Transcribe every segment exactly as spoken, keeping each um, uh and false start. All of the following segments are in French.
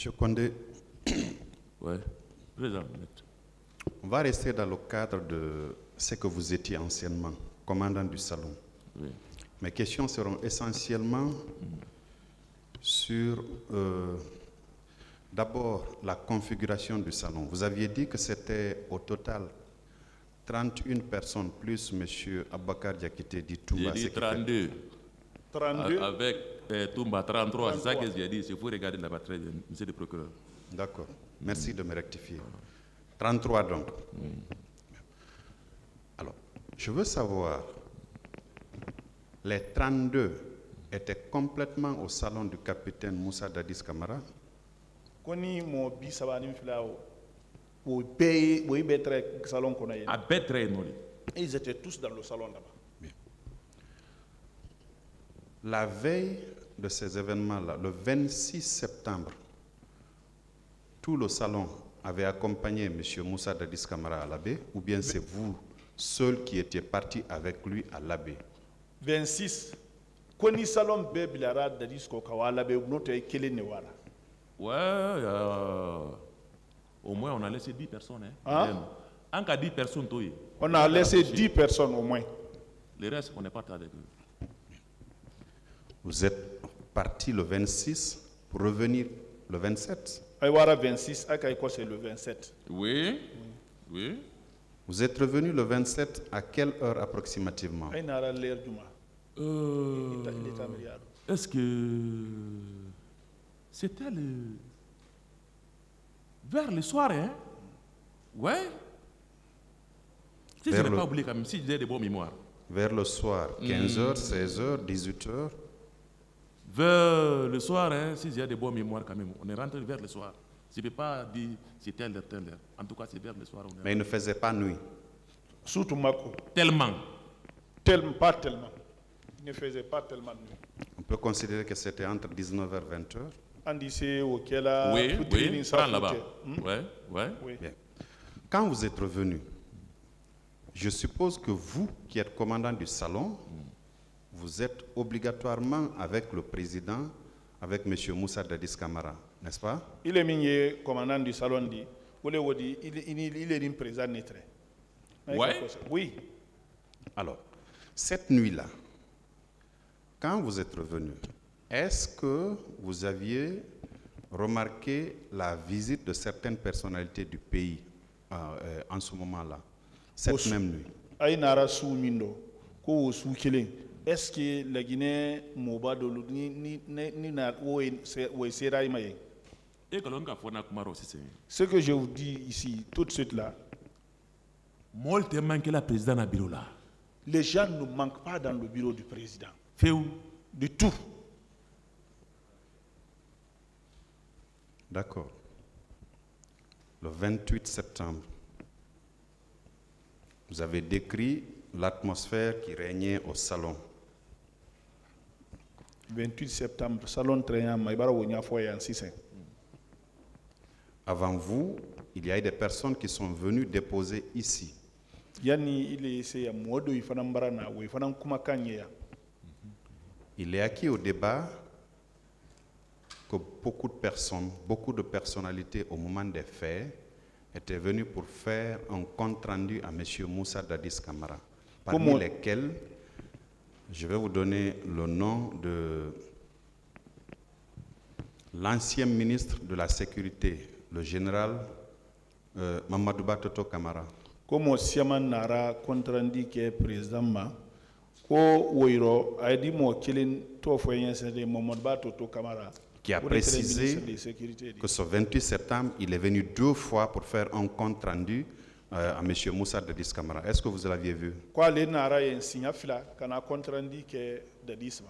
Monsieur Condé, Ouais. Président. on va rester dans le cadre de ce que vous étiez anciennement, commandant du salon. Oui. Mes questions seront essentiellement sur euh, d'abord la configuration du salon. Vous aviez dit que c'était au total trente et une personnes plus M. Abakar Diakité dit Toumba. J'ai dit trente-deux. trente-deux. Avec euh, Toumba, trente-trois. C'est ça que j'ai dit. Il faut regarder la batterie, monsieur le procureur. D'accord. Merci de me rectifier. trente-trois donc. Alors, je veux savoir, les trente-deux étaient complètement au salon du capitaine Moussa Dadis Camara? Koni mo bi sabani filao. Wo paye, wo ibetre salon qu'on a. À Bétre, non. Ils étaient tous dans le salon là-bas. Bien. La veille de ces événements-là, le vingt-six septembre, tout le salon avait accompagné M. Moussa Dadis Camara à l'abbé, ou bien c'est vous seul qui étiez parti avec lui à l'abbé? vingt-six. Koni salon be bilara Dadis ko kawala be note kele ne wara. Ouais, euh, au moins on a laissé dix personnes. Hein? En cas dix personnes, toi. On a laissé dix personnes au moins. Le reste, on n'est pas avec eux. Vous êtes parti le vingt-six pour revenir le vingt-sept? Aïwara vingt-six, Akaïko c'est le vingt-sept. Oui, oui. Vous êtes revenu le vingt-sept à quelle heure approximativement? Aïnara l'air du mois. Euh, Est-ce que c'était le... vers le soir, hein? Ouais. Si Vers je n'ai le- pas oublié quand même, si j'ai de bonnes mémoires. Vers le soir, quinze heures, seize heures, dix-huit heures. Vers le soir, hein, si j'ai de bonnes mémoires quand même, on est rentré vers le soir. Je ne peux pas dire c'est telle heure, telle heure. En tout cas, c'est vers le soir. On est Mais il ne faisait pas nuit. Surtout Mako. Tellement. Tellement, pas tellement. Il ne faisait pas tellement de nuit. On peut considérer que c'était entre dix-neuf heures et vingt heures. On disait auquel a Oui, tout oui, training, ça prends là-bas. foutait. Hmm? Ouais, ouais. Oui. Bien. Quand vous êtes revenu, je suppose que vous, qui êtes commandant du salon, vous êtes obligatoirement avec le président, avec M. Moussa Dadis Camara, n'est-ce pas? Il est migné commandant du salon dit, il est il il il est présent net. Ouais. Oui. Alors, cette nuit-là, quand vous êtes revenu, est-ce que vous aviez remarqué la visite de certaines personnalités du pays euh, euh, en ce moment-là, cette Au- même nuit? Aïnara sous mindo, ko sous killing. Est-ce que la Guinée moba de ni ni ni ni na ou ou sera imaye? Et que l'on a fait un aussi, c'est... Ce que je vous dis ici tout de suite là, Moi, je manqué la présidente à bureau là. les gens ne manquent pas dans le bureau du président. Fait où? Du tout. D'accord. Le vingt-huit septembre, vous avez décrit l'atmosphère qui régnait au salon. vingt-huit septembre, salon traînant, maïbara wonya foya en six. Avant vous, il y a eu des personnes qui sont venues déposer ici. Yani il est essayé à modo ifanambara na ou ifanam kumakanye. Il est acquis au débat que beaucoup de personnes, beaucoup de personnalités au moment des faits étaient venues pour faire un compte rendu à M. Moussa Dadis Camara, parmi Comment- lesquels je vais vous donner le nom de l'ancien ministre de la Sécurité, le général euh, Mamadouba Toto Camara. Comme siaman nara kontrandi ke président ma ko woiro a dit mo kilin to foyen c'est de Mamadou Ba Toto Camara Qui a pour être précisé ministre de sécurité. que ce vingt-huit septembre, il est venu deux fois pour faire un compte rendu euh, à M. Moussa Dadis Camara. Est-ce que vous l'aviez vu? Quoi les nara yen signa fila kana kontrandi ke de disma.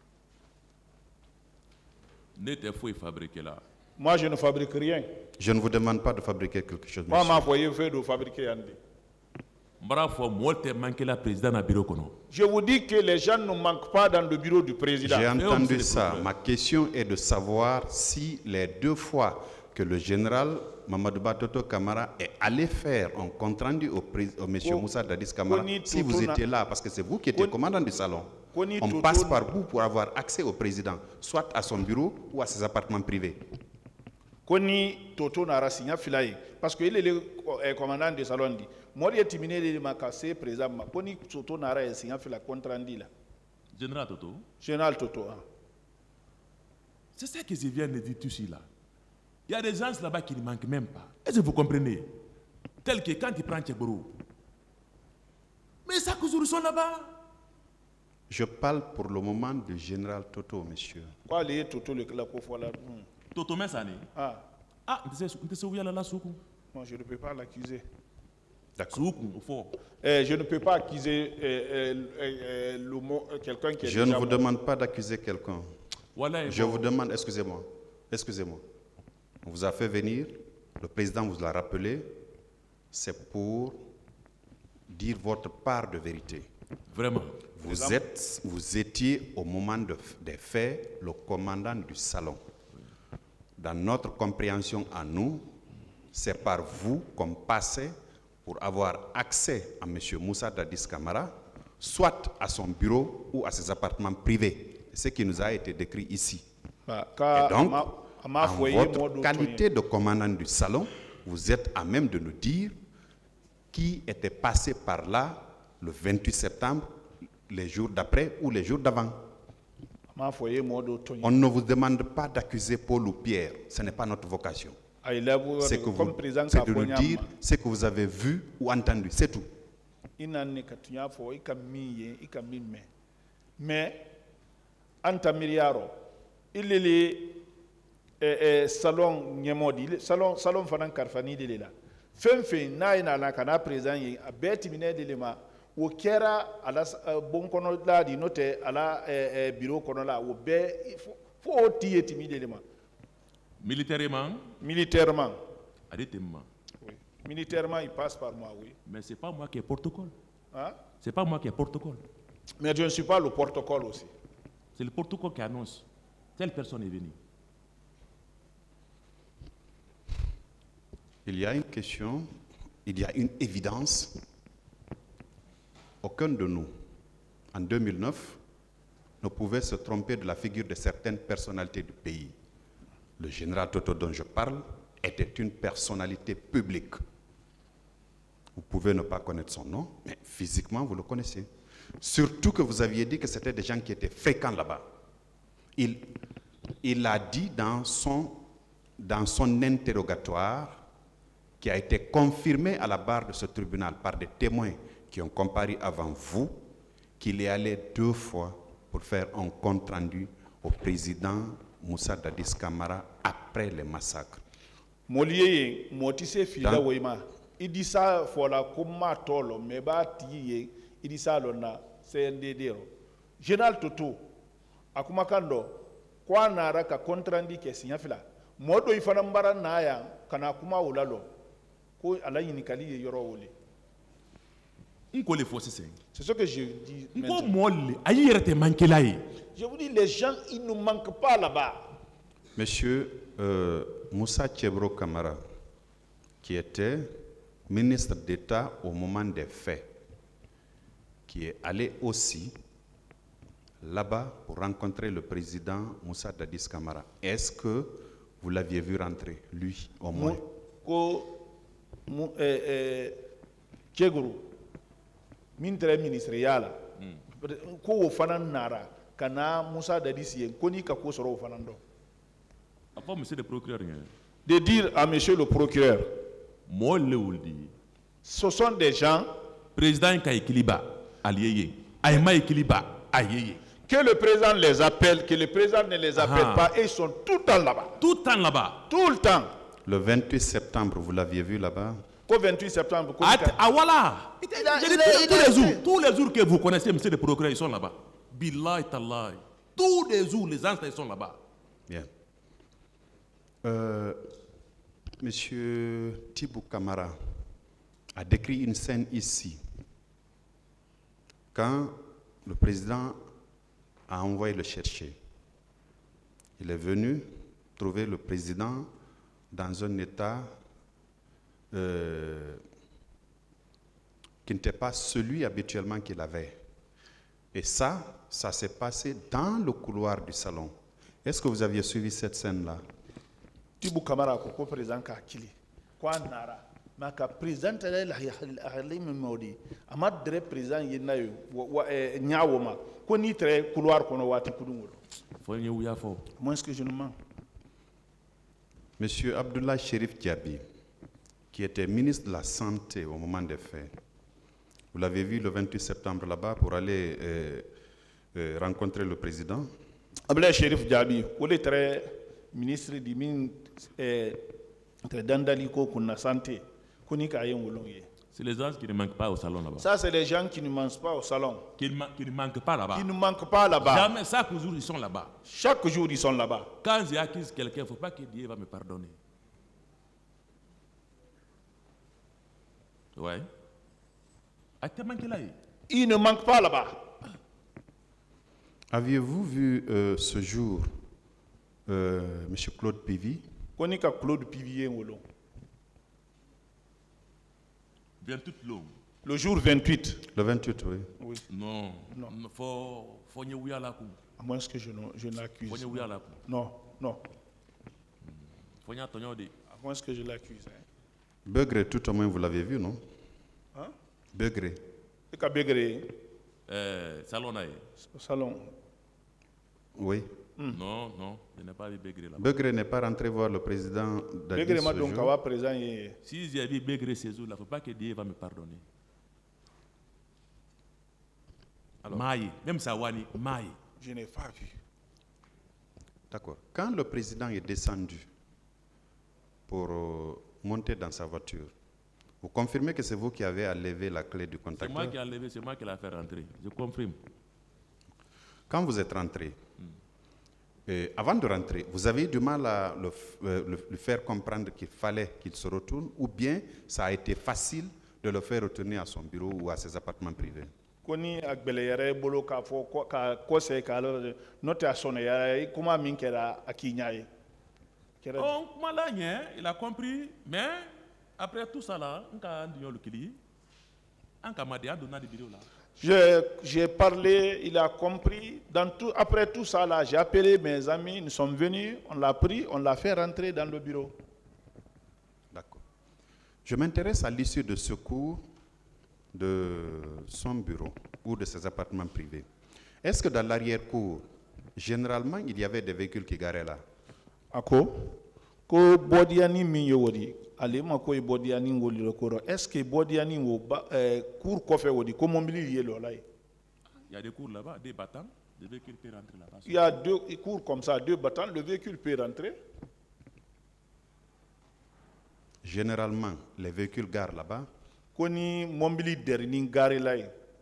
N'était fou fabriqué là. Moi je ne fabrique rien. Je ne vous demande pas de fabriquer quelque chose, Moi monsieur. ma foyer fait de fabriquer andi. Bravo, moi, je manqué la présidente à bureau. Je vous dis que les gens ne manquent pas dans le bureau du président. J'ai Mais on entendu sait ça. le Ma question est de savoir si les deux fois que le général Mamadou Batoto Camara est allé faire un compte rendu au, pré- au monsieur Ko- Moussa Dadis Camara, Koni si vous Tutuna- étiez là, parce que c'est vous qui étiez Koni- commandant du salon, Koni on Tutuna- passe par vous pour avoir accès au président, soit à son bureau ou à ses appartements privés. Koni Toto Nara signa filaye. Parce qu'il est le commandant de salon. Moi, il est timide de ma cassé, président. Koni Toto Nara est signa filaye contre Andi là. Général Toto. Général Toto. Hein. C'est ça que je viens de dire tout ici là. Il y a des gens là-bas qui ne manquent même pas. Est-ce que vous comprenez? Tel que quand il prend Tchèboro. Mais ça que sont là-bas. Je parle pour le moment du général Toto, monsieur. Quoi, les Toto, le là? Toto Messani. Ah. Ah, tu sais où il y a là, Soukou? Moi, je ne peux pas l'accuser. D'accord. Soukou, au fond. Eh, je ne peux pas accuser eh, eh, eh, quelqu'un qui est Je ne vous mort. demande pas d'accuser quelqu'un. Voilà, je bon. vous demande, excusez-moi, excusez-moi. On vous a fait venir, le président vous l'a rappelé, c'est pour dire votre part de vérité. Vraiment. Vous, êtes, vous étiez au moment de, des faits le commandant du salon. Dans notre compréhension à nous, c'est par vous qu'on passait pour avoir accès à M. Moussa Dadis Camara, soit à son bureau ou à ses appartements privés. C'est ce qui nous a été décrit ici. Bah, Et donc, à ma, à en votre qualité de commandant du salon, vous êtes à même de nous dire qui était passé par là le vingt-huit septembre, les jours d'après ou les jours d'avant. On ne vous demande pas d'accuser Paul ou Pierre, ce n'est pas notre vocation. C'est que vous, c'est de nous dire ce que vous avez vu ou entendu, c'est tout. Mais, Antamiriaro, il est le salon Nyemodi, salon salon Fanan Karfani de là. Fenfe na ina la kana présent yi a beti mine de lema wo kera ala bon kono la di note ala bureau kono la wo be fo tiye timi de lema. Militairement. Militairement. Arrêtez-moi. Oui. Militairement, il passe par moi, oui. Mais c'est pas moi qui ai protocole. Hein? C'est pas moi qui ai protocole. Mais je ne suis pas le protocole aussi. C'est le protocole qui annonce. Telle personne est venue. Il y a une question, il y a une évidence. Aucun de nous, en deux mille neuf, ne pouvait se tromper de la figure de certaines personnalités du pays. Le général Toto dont je parle était une personnalité publique. Vous pouvez ne pas connaître son nom, mais physiquement, vous le connaissez. Surtout que vous aviez dit que c'était des gens qui étaient fréquents là-bas. Il, il a dit dans son, dans son interrogatoire, qui a été confirmé à la barre de ce tribunal par des témoins qui ont comparu avant vous, qu'il est allé deux fois pour faire un compte-rendu au président Moussa Dadis Camara après les massacres. Moliye motise fila weima idisa fola kuma tolo meba tiye idisa lona C N D D. Général Toto akuma kando kwa nara ka kontrandi ke sinya fila modo ifana mbara naya kana kuma ulalo ko ala yinikali ye yoro wole nko le fosse c'est c'est ce que je dis nko molle ayi yerete mankela yi. Je vous dis, les gens, ils ne manquent pas là-bas. Monsieur euh, Moussa Tchèbro Camara, qui était ministre d'État au moment des faits, qui est allé aussi là-bas pour rencontrer le président Moussa Dadis Camara. Est-ce que vous l'aviez vu rentrer, lui, au moins? Tchèbro, ministre ministériel, ko fanan nara. Kana Moussa Dadis yen koni ka ko soro fanando. Après monsieur le procureur. De dire à monsieur le procureur. Moi le dit. Ce sont des gens. Président ka équiliba allié. Aïma équiliba aïe. Que le président les appelle, que le président ne les appelle ah. pas et ils sont tout le temps là-bas. Tout le temps là-bas. Tout le temps. Le vingt-huit septembre, vous l'aviez vu là-bas? Au vingt-huit septembre. Ah, ah voilà. Il a, il a, il a, tous, les jours, tous les jours que vous connaissez monsieur le procureur, ils sont là-bas. Billahi tallahi. Tous les jours, les anciens sont là-bas. Bien. Euh, Monsieur Tibou Camara a décrit une scène ici. Quand le président a envoyé le chercher, il est venu trouver le président dans un état euh, qui n'était pas celui habituellement qu'il avait. Et ça, ça s'est passé dans le couloir du salon. Est-ce que vous aviez suivi cette scène-là? Tibu Kamara ko ko président ka kili ko nara ma ka président la la hali min modi amad dre président yina yo nyaawo ma ko ni très couloir kono wati kudungol fo ñew ya fo moi ce que je ne mens. Monsieur Abdoulaye Chérif Diaby, qui était ministre de la Santé au moment des faits, vous l'avez vu le vingt-huit septembre là-bas pour aller euh, euh, rencontrer le président. Abdoulaye Chérif Diaby, il était ministre du ministre de Dandaliko pour la santé. C'est les gens qui ne manquent pas au salon là-bas. Ça, c'est les gens qui ne mangent pas au salon. Qui ne, qui ne manquent pas là-bas. Qui ne manquent pas là-bas. Jamais, chaque jour, ils sont là-bas. Chaque jour, ils sont là-bas. Quand j'ai acquis quelqu'un, il ne faut pas que Dieu va me pardonner. Ouais. Ils ne manquent pas là-bas. Aviez-vous vu euh, ce jour euh, M. Claude Pivy? Konika Claude Pivy wolo. vingt-huit long. Le jour vingt-huit. Le vingt-huit, oui. Oui. Non. Non. Faut faut nyouya la coup. À moins que je ne je l'accuse. Faut nyouya la coup. Non, non. Faut nya tonyo de. À moins que je l'accuse. Hein. Begré, tout au moins, vous l'avez vu, non? Hein? Begré. Et qu'à Begré. Euh, salon là. Salon. Oui. Mm. Non, non, je n'ai pas vu Begré là. Begré n'est pas rentré voir le président Dadi Begré ce m'a donc jour. à présent. Si j'ai vu Begré ce jour-là, il ne faut pas que Dieu va me pardonner. Alors, Maï, même Sawani, Maï. Je n'ai pas vu. D'accord. Quand le président est descendu pour euh, monter dans sa voiture, vous confirmez que c'est vous qui avez à lever la clé du C'est contacteur? moi qui ai levé, c'est moi qui l'ai fait rentrer. Je confirme. Quand vous êtes rentré, et avant de rentrer, vous avez eu du mal à le, euh, le, le faire comprendre qu'il fallait qu'il se retourne, ou bien ça a été facile de le faire retourner à son bureau ou à ses appartements privés? Koni agbeleyere bolo ka fo ka kose ka lo note asone ya kuma min kera akinyaye. Oh, il a compris, mais après tout ça là, on a dit le kili, on a dit donner des vidéos là. J'ai parlé, il a compris. Dans tout, après tout ça, là, j'ai appelé mes amis, nous sommes venus, on l'a pris, on l'a fait rentrer dans le bureau. D'accord. Je m'intéresse à l'issue de secours de son bureau ou de ses appartements privés. Est-ce que dans l'arrière-cour, généralement, il y avait des véhicules qui garaient là? Ako, ko bodiani mi yodi. Ale ma ko bodiani ngoli lokoro. Est-ce que bodiani wo cour kofe wodi ko mobili yelo là? Il y a des cours là-bas, des battants, des véhicules peuvent rentrer là-bas. Il y a deux cours comme ça, deux battants, le véhicule peut rentrer. Généralement, les véhicules garent là-bas. Koni mobili derni gare là.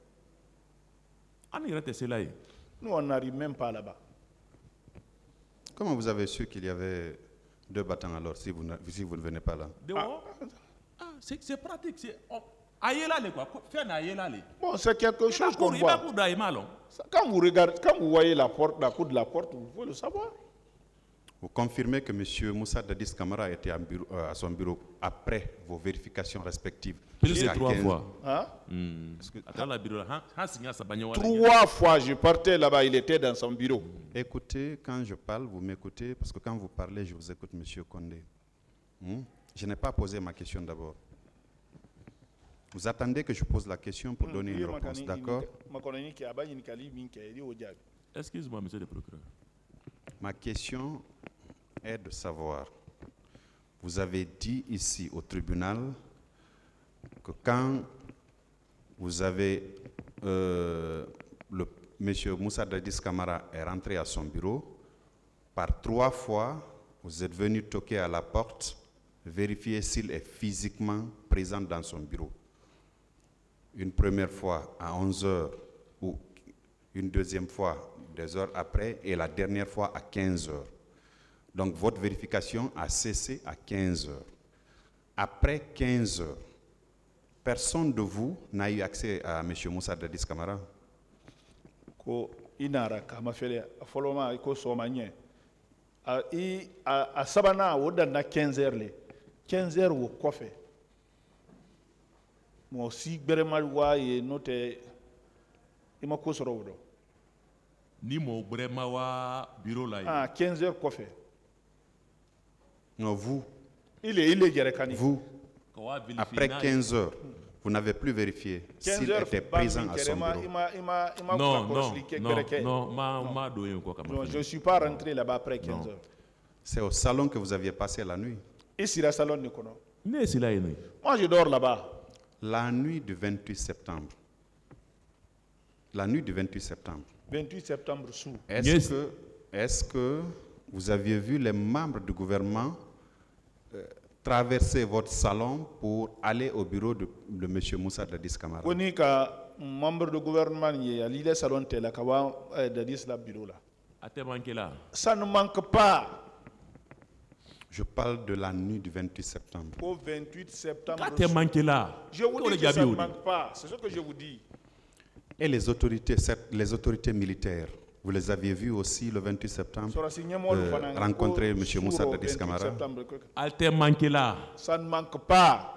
On irait c'est là. Nous on n'arrive même pas là-bas. Comment vous avez su qu'il y avait deux battants alors si vous ne, si vous ne venez pas là? Ah, ah, c'est pratique. Oh, aïe là, quoi. Fais aïe là. Bon, c'est quelque chose qu'on voit. Quand vous regardez, quand vous voyez la porte, la cour de la porte, vous pouvez le savoir. Vous confirmez que M. Moussa Dadis Camara était à, bureau, euh, à son bureau après vos vérifications respectives? Plus de trois fois. Hein? Mm. Que, trois fois, je partais là-bas, il était dans son bureau. Écoutez, quand je parle, vous m'écoutez, parce que quand vous parlez, je vous écoute, M. Condé. Hmm? Je n'ai pas posé ma question d'abord. Vous attendez que je pose la question pour donner une réponse, d'accord? Excuse-moi, monsieur le procureur. Ma question est de savoir, vous avez dit ici au tribunal que quand vous avez, euh, le monsieur Moussa Dadis Camara est rentré à son bureau, par trois fois, vous êtes venu toquer à la porte, vérifier s'il est physiquement présent dans son bureau. Une première fois à onze heures ou une deuxième fois des heures après et la dernière fois à quinze heures. Donc votre vérification a cessé à quinze heures. Après quinze heures, personne de vous n'a eu accès à M. Moussa Dadis Camara? Ko inara kama fele foloma ko somanye a i a sabana woda na quinze heures le quinze heures wo kofe mo si beremal wa ye note ima ko soro wodo ni mo brema wa bureau là ah quinze heures kofe Non, vous, Il est, il est Gyerekani. vous, Quand on va vérifier, après na- quinze heures, vous n'avez plus vérifié s'il était présent à son bureau. Non, non, non, non, ma, ma doyen quoi, comme Non, ça. je ne suis pas rentré là-bas après quinze Non. heures. C'est au salon que vous aviez passé la nuit. Ici, la salon de Kono. Ne c'est là, il est. Moi, je dors là-bas. La nuit du vingt-huit septembre. La nuit du vingt-huit septembre. vingt-huit septembre sous. Est-ce Yes. que, est-ce que vous aviez vu les membres du gouvernement euh, traverser votre salon pour aller au bureau de, de M. Moussa Dadis Camara? Koni ka membre du gouvernement y a l'idée salon tel ka wa Dadis la bureau là. A te manqué là. Ça ne manque pas. Je parle de la nuit du vingt-huit septembre. Au vingt-huit septembre. A te manqué là. Je vous Toi, dis le que ça ne Gabi, manque pas. C'est ce que je vous dis. Et les autorités, certes, les autorités militaires, vous les aviez vus aussi le vingt-huit septembre Sur la signe Mol euh, Fanang, rencontrer au- M. sur Moussa au Dadis vingt-huit Camara? septembre. A te manqué là. Ça ne manque pas.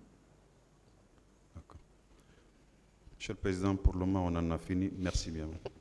Monsieur le Président, pour le moment, on en a fini. Merci bien.